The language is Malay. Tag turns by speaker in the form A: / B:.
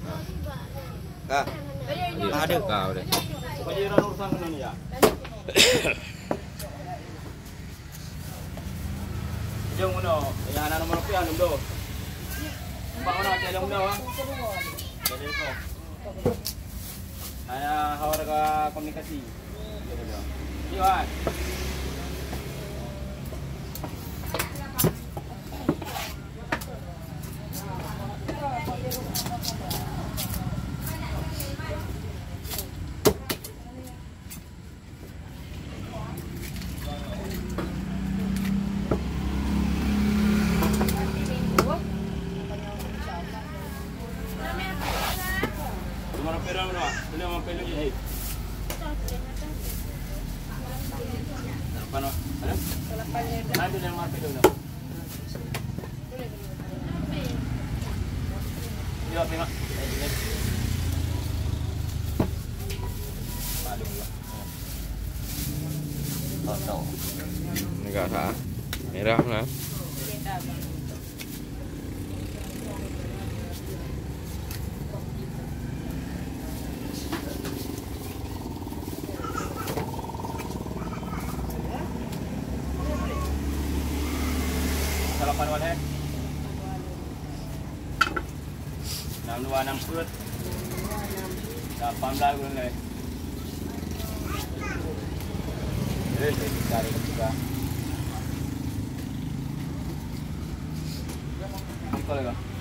A: Kak. Ada kau deh.
B: Bayaran urusan kena ni ya. Jom mana? Yang anak nomor berapa anu dah? Pak mana cakap muda ah? Jadi kau. Saya harga komunikasi. Iwan. Mana pera mana? Boleh mana pera je. Apa no? Ada? Nanti dia mana pera no? Dia apa nak? Malu lah. Tahu.
A: Enggak sah. Merah lah. Salapan wala eh. 626 perut. 18 bulan lagi. Cari juga. Apa lagi?